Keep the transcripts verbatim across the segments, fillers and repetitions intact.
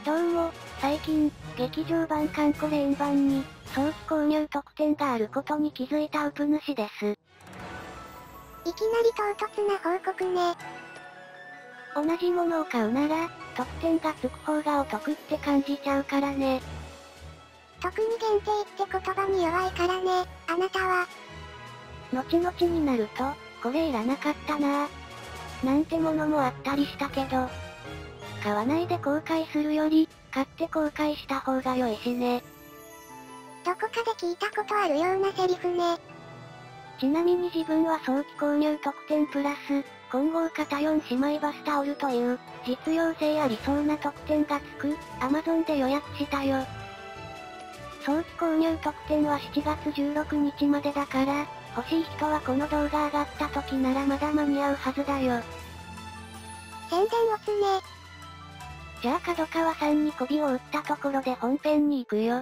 どうも、最近、劇場版カンコレイン版に、早期購入特典があることに気づいたウプ主です。 いきなり唐突な報告ね。 同じものを買うなら、特典がつく方がお得って感じちゃうからね。 特に限定って言葉に弱いからね、あなたは。 後々になると、これいらなかったなぁ。なんてものもあったりしたけど、買わないで後悔するより、買って後悔した方が良いしね。 どこかで聞いたことあるようなセリフね。 ちなみに自分は早期購入特典プラス、混合型よん姉妹バスタオルという、実用性ありそうな特典がつく、Amazon で予約したよ。早期購入特典はしちがつじゅうろくにちまでだから、欲しい人はこの動画上がった時ならまだ間に合うはずだよ。 宣伝をつね。 じゃあ角川さんに媚びを打ったところで本編に行くよ。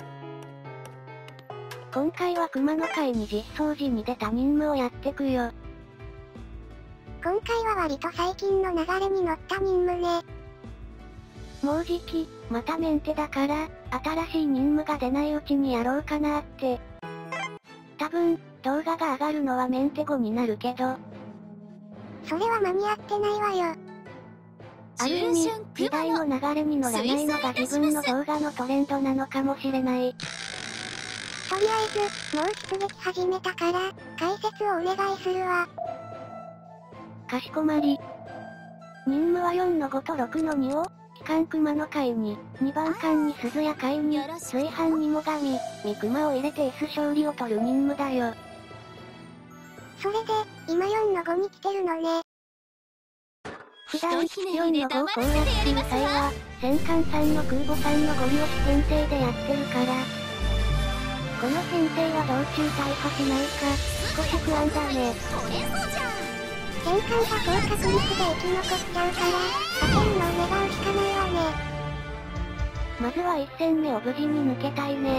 今回は熊野会に実装時に出た任務をやってくよ。 今回は割と最近の流れに乗った任務ね。 もうじき、またメンテだから、新しい任務が出ないうちにやろうかなって。多分、動画が上がるのはメンテ後になるけど。 それは間に合ってないわよ。 ある意味、時代の流れに乗らないのが自分の動画のトレンドなのかもしれない。 とりあえず、もう出撃始めたから、解説をお願いするわ。 かしこまり。任務はよんのごとろくのにを、機関熊の会に、にばん艦に鈴や会に、随伴にも神、三熊を入れて S 勝利を取る任務だよ。 それで、今よんのごに来てるのね。 普段、よんのごを攻略する際は、戦艦さんの空母さんのゴリ押し編成でやってるから。この編成は道中大破しないか、少し不安だね。 戦艦が高確率で生き残っちゃうから、避けるのを願うしかないわね。 まずはいち戦目を無事に抜けたいね。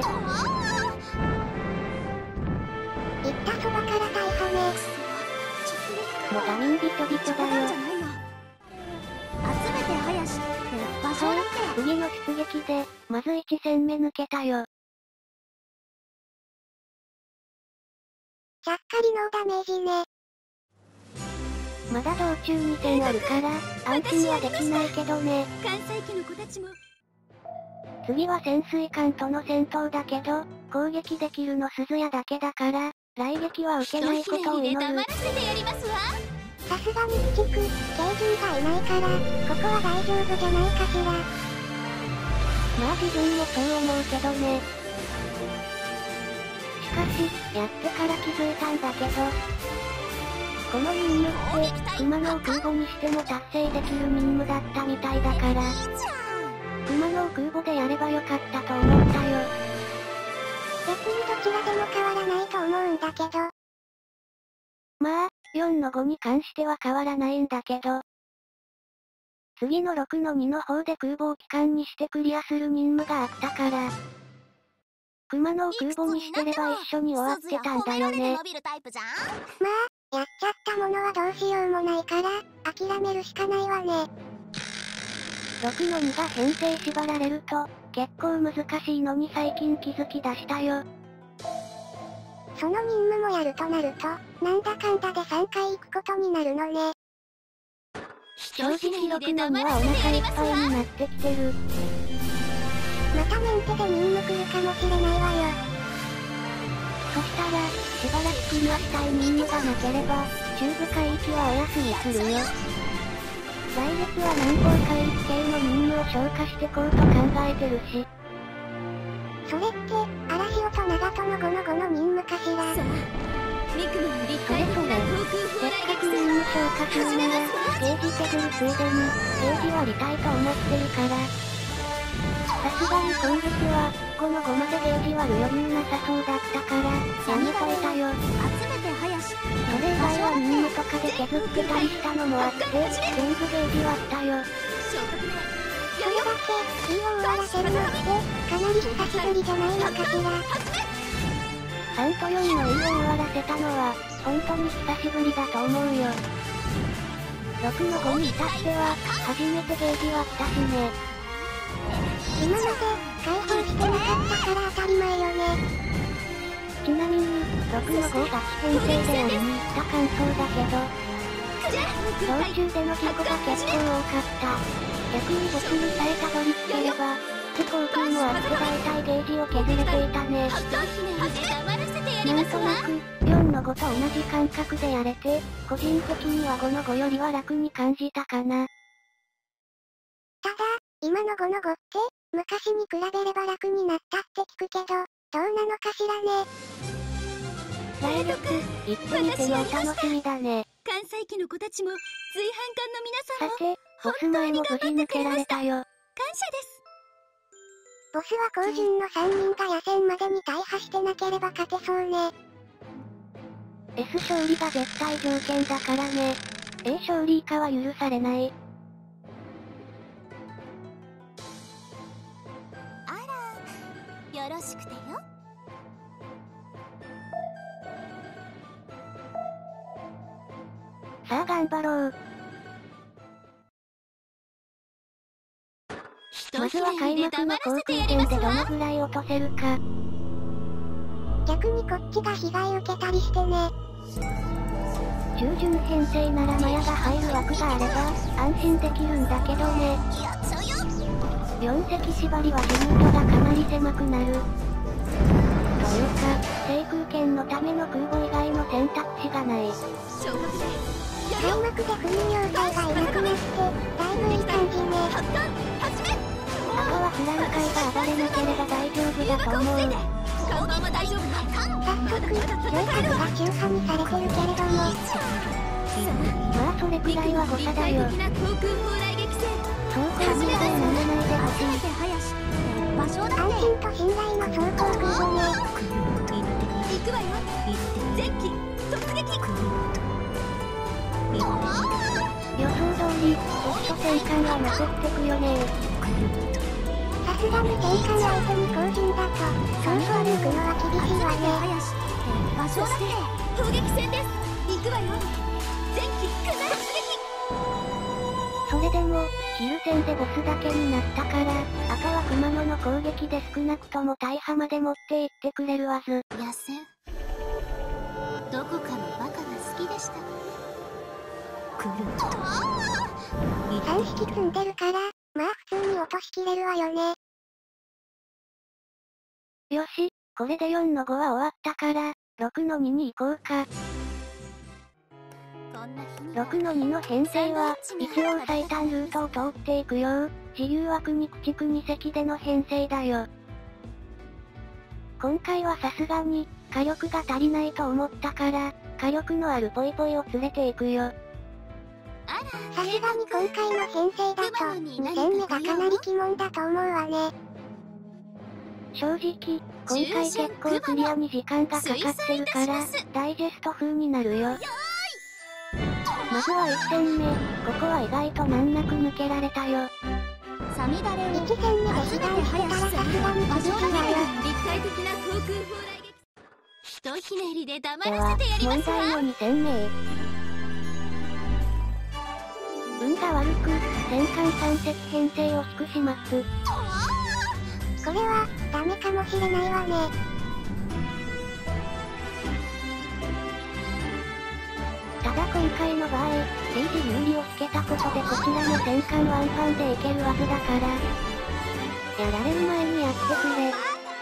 行ったそばから大破ね。 もう他人びちょびちょだよ。 集めて林って場所だって。 次の出撃で、まずいち戦目抜けたよ。 ちゃっかりノーダメージね。 まだ道中に戦あるから、安心はできないけどね。 関西機の子たちも。 次は潜水艦との戦闘だけど、攻撃できるの鈴屋だけだから、雷撃は受けないことを祈る。 さすがに鬼畜、軽人がいないから、ここは大丈夫じゃないかしら。 まあ自分もそう思うけどね。しかし、やってから気づいたんだけど、この任務って、熊野を空母にしても達成できる任務だったみたいだから、熊野を空母でやればよかったと思ったよ。 別にどちらでも変わらないと思うんだけど。 まあ、よんのごに関しては変わらないんだけど。次のろくのにの方で空母を機関にしてクリアする任務があったから、熊野を空母にしてれば一緒に終わってたんだよね。 まあ、やっちゃったものはどうしようもないから、諦めるしかないわね。 ろくのにが編成縛られると、結構難しいのに最近気づき出したよ。 その任務もやるとなると、なんだかんだでさんかい行くことになるのね。 正直ろくのにはお腹いっぱいになってきてる。 またメンテで任務来るかもしれないわよ。 そしたら、しばらくクリアしたい任務がなければ、中部海域はお休みするよ。来月は南方海域系の任務を消化してこうと考えてるし。 それって、荒潮と長門のごのごの任務かしら。 さあ、ミクの立それそれ、せっかく任務消化するなら、ゲージ削るついでに、ゲージ割りたいと思ってるから。さすがに今月は、ごのごまでゲージ割る余裕なさそうだったから、やめといたよ。 集めて林。 それ以外は任務とかで削ってたりしたのもあって、全部ゲージ割ったよ。 それだけ、いいを終わらせるのって、かなり久しぶりじゃないのかしら。 さんとよんのいいを終わらせたのは、本当に久しぶりだと思うよ。ろくのごに至っては、初めてゲージ割ったしね。 今まで解放してなかったから当たり前よね。 ちなみに、ろくのごが四編成でやりに行った感想だけど、道中での事故が結構多かった。逆にボスにさえたどり着ければ、普通航空もあって大体ゲージを削れていたね。なんとなく、よんのごと同じ感覚でやれて、個人的にはごのごよりは楽に感じたかな。 ただ、今のごのごって、昔に比べれば楽になったって聞くけど、どうなのかしらね。 来月、行ってみてのお楽しみだね。 関西機の子たちも、随伴館の皆さんも、 さて、ボス前も無事抜けられたよ。 感謝です。 ボスは高順のさんにんが野戦までに大破してなければ勝てそうね。 S 勝利が絶対条件だからね。A 勝利以下は許されない。 あら、よろしくてよ。 さあ頑張ろう。まずは開幕の航空戦でどのぐらい落とせるか。 逆にこっちが被害受けたりしてね。 中旬編成ならマヤが入る枠があれば、安心できるんだけどね。よん隻縛りは自分度がかなり狭くなる。というか、制空権のための空母以外の選択肢がない。 開幕で国要塞がいなくなって、だいぶいい感じね。 あとはフラル界が暴れなければ大丈夫だと思う。 早速、乗客が中破にされてるけれども。 まあそれくらいは誤差だよ。そうかみんなでならないでほしい。 安心と信頼の走行空母ね。 行くわよ。前期突撃。 予想通り、ホスト戦艦は残ってくよね。 さすがに戦艦相手に高順だと、そうそう抜くのは厳しいわね。 場所だって砲撃戦です。行くわよ。前期必ず撃。 それでも、キル戦でボスだけになったから、あとは熊野の攻撃で少なくとも大破まで持っていってくれるはず。 野戦。どこかのバカが好きでした。 さん匹積んでるから、まあ普通に落としきれるわよね。 よし、これでよんのごは終わったから、ろくのにに行こうか。ろくのにの編成は、一応最短ルートを通っていくよう、自由枠に駆逐に隻での編成だよ。今回はさすがに、火力が足りないと思ったから、火力のあるポイポイを連れていくよ。 さすがに今回の編成だと、に戦目がかなり鬼門だと思うわね。 正直、今回結構クリアに時間がかかってるから、ダイジェスト風になるよ。まずはいち戦目、ここは意外と難なく抜けられたよ。 いち戦目で被弾してたらさすがに厳しいわよ。 立体的な航空砲雷撃。ひとひねりで黙では、 らせてやりますわ。 問題のに戦目へ。運が悪く、戦艦さん隻編成を低します。 これは、ダメかもしれないわね。 ただ今回の場合、政治有利をつけたことでこちらの戦艦ワンパンでいけるはずだから、やられる前にやってくれ。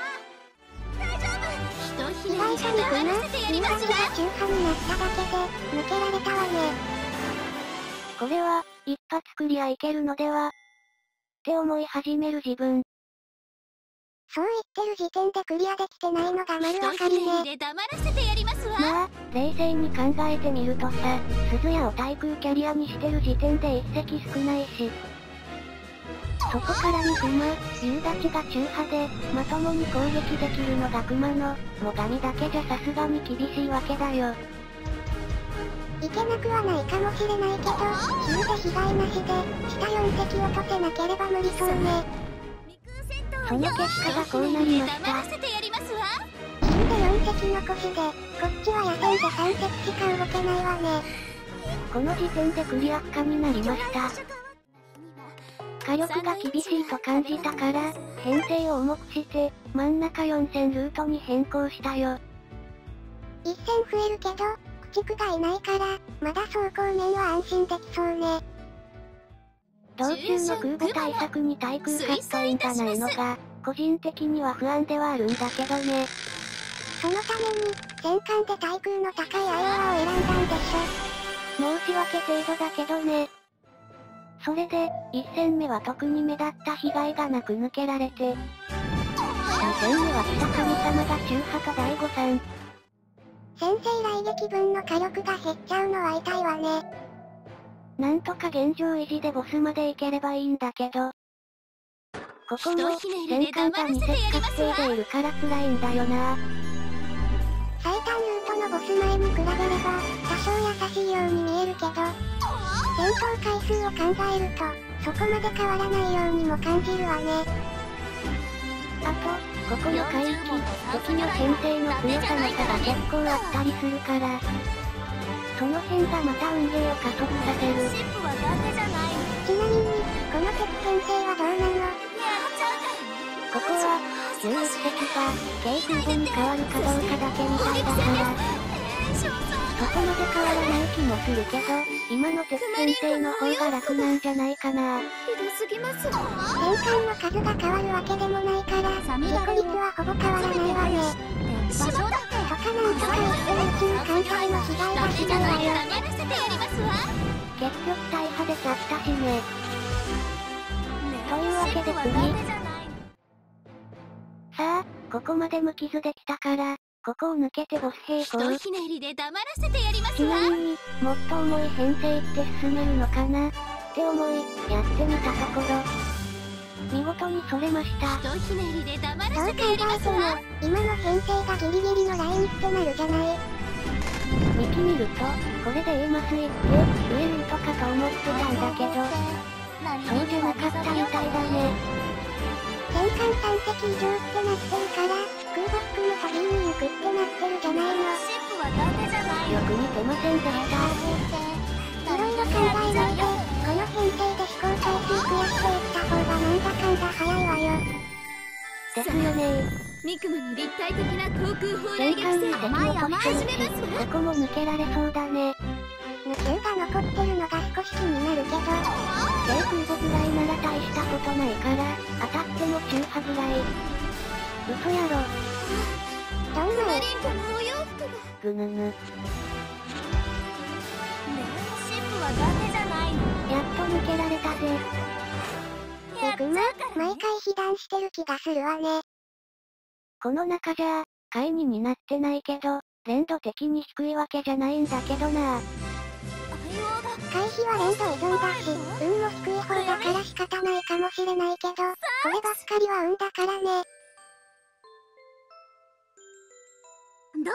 意外とにくな、新バズが中破になっただけで、抜けられたわね。 これは、一発クリアいけるのではって思い始める自分。 そう言ってる時点でクリアできてないのが丸わかりね。 まあ、冷静に考えてみるとさ、鈴谷を対空キャリアにしてる時点で一隻少ないし。そこからに熊、夕立が中波で、まともに攻撃できるのが熊の、最上だけじゃさすがに厳しいわけだよ。 いけなくはないかもしれないけど、急で被害なしで、下よん隻落とせなければ無理そうね。 その結果がこうなりました。 急でよん隻残しで、こっちは野戦でさん隻しか動けないわね。 この時点でクリア不可になりました。 火力が厳しいと感じたから、編成を重くして、真ん中よん線ルートに変更したよ。 いち線増えるけど、駆逐がいないから、まだ走行面は安心できそうね。 道中の空母対策に対空買ったいんじゃないのが、個人的には不安ではあるんだけどね。 そのために、戦艦で対空の高いアイオワを選んだんでしょ。 申し訳程度だけどね。それで、いち戦目は特に目立った被害がなく抜けられて、に戦目は北神様が中波とだいごさん。 先制雷撃分の火力が減っちゃうのは痛いわね。 なんとか現状維持でボスまで行ければいいんだけど。ここも、戦艦がに節確定でいるから辛いんだよな。 最短ルートのボス前に比べれば、多少優しいように見えるけど、戦闘回数を考えると、そこまで変わらないようにも感じるわね。 あと、ここの海域、敵の編成の強さの差が結構あったりするから、その辺がまた運ゲーを加速させる。 ちなみに、この敵編成はどうなの？ ここは、じゅういち隻が、軽空母に変わるかどうかだけみたいだから、そこまで変わらない気もするけど、今の敵編成の方が楽なんじゃないかな。 戦艦の数が変わるわけでもないから、事故率はほぼ変わらないわね。とかなんとか言ってるうちに艦隊の被害がひどいわよ。 結局大破でちゃったしね。というわけで次。さあ、ここまで無傷できたから、ここを抜けてボス並行。 ひねりで黙らせてやりますちわ。 なみに、もっと重い編成って進めるのかなって思い、やってみたところ、見事にそれました。 ひねりで黙そう考らせてやりまえてもすわ。、 今の編成がギリギリのラインってなるじゃない。 見てみると、これで A マス行って、上ルートかと思ってたんだけど、そうじゃなかったみたいだね。 戦艦さん隻以上ってなってるから、空母含むたびに行くってなってるじゃないの。 よく見てませんでした。 いろいろ考えないで、この編成で飛行回数増やしていった方がなんだかんだ早いわよ。 ですよねミクマの立体的な航空砲戦雷撃艦に戦敵を落としてるし、ここも抜けられそうだね。 無給が残ってるのが少し気になるけど、 軽空母ぐらいなら大したことないから、当たっても中波ぐらい。嘘やろ。 どんなマリンとのお洋服が。 ぐぬぬ。 ねシップはダメじゃないの。 やっと抜けられたぜ。 えぐま、毎回被弾してる気がするわね。 この中じゃ、回にになってないけど、連動的に低いわけじゃないんだけどな。 回避は連動依存だし、運も低い方だから仕方ないかもしれないけど、こればっかりは運だからね。 どうも。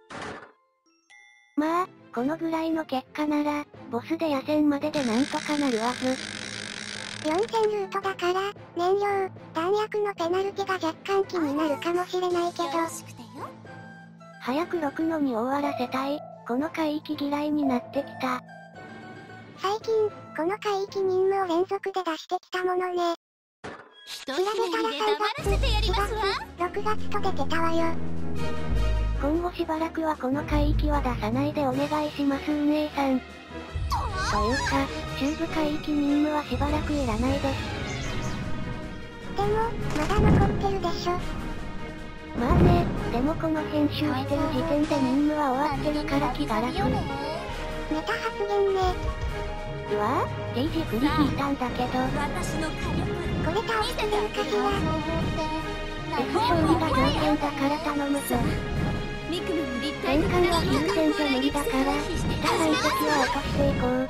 まあ、このぐらいの結果なら、ボスで野戦まででなんとかなるわず。 よん線ルートだから、燃料、弾薬のペナルティが若干気になるかもしれないけど、 早くろくのに終わらせたい、この海域嫌いになってきた。 最近、この海域任務を連続で出してきたものね。調べたらさんがつ、しがつ、ろくがつと出てたわよ。 今後しばらくはこの海域は出さないでお願いしますう姉さん。というか、中部海域任務はしばらくいらないです。 でも、まだ残ってるでしょ。 まあね、でもこの編集してる時点で任務は終わってるから気が楽。 メタ発言ね。 うわぁ、ジージ振り引いたんだけど。 私の火力。 これ倒してみるかしら。 F 勝利が条件だから頼むぞ。 ミクマの立体的戦艦はな優先じゃ無理だから、下配敵は落としていこう。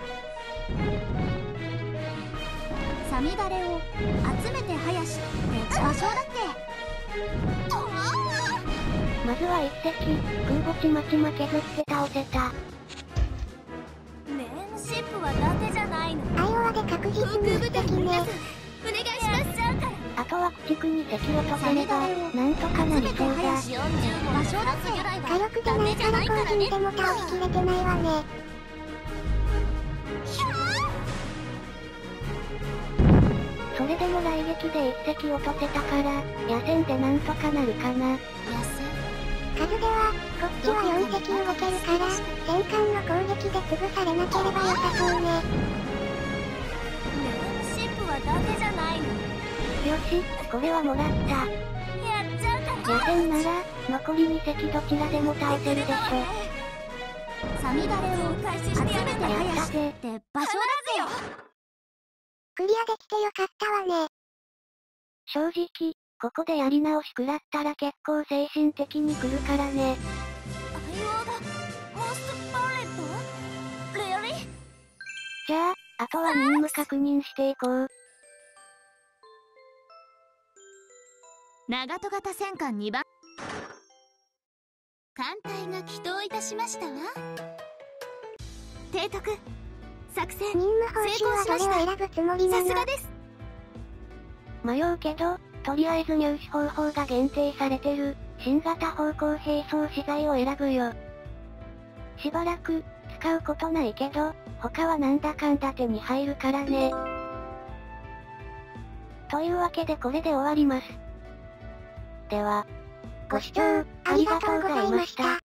サミダレを集めて林って場所だって。 まずはいっ隻、空母ちまちま削って倒せた。 ねえ、シップは伊達じゃないの。 アイオワで確実航に空部隊の素敵ね。 皆さん、お願いします。 あとは駆逐に敵を落とせれば、なんとかなりそうだ。 場所だって。 火力でないから後陣でも倒しきれてないわね。 それでも雷撃で一隻落とせたから、野戦でなんとかなるかな。 野戦数では、こっちはよん隻動けるから、戦艦の攻撃で潰されなければ良さそうね。 シップはだけじゃないの。 よし、これはもらった。 やっちゃうから。 野戦なら、残りに隻どちらでも耐えてるでしょ。 サミダレを開始してやめてや早しったぜ。 って場所だよ。 クリアできてよかったわね。 正直、ここでやり直し食らったら結構精神的に来るからね。 相棒がモンストパレット？レアリー？ じゃあ、あとは任務確認していこう。 長戸型戦艦にばん艦隊が起動いたしましたわ。提督、作戦任務報酬はどれを選ぶつもりなの？ さすがです。 迷うけど、とりあえず入手方法が限定されてる、新型方向並走資材を選ぶよ。しばらく、使うことないけど、他はなんだかんだ手に入るからね。というわけでこれで終わります。では、ご視聴、ありがとうございました。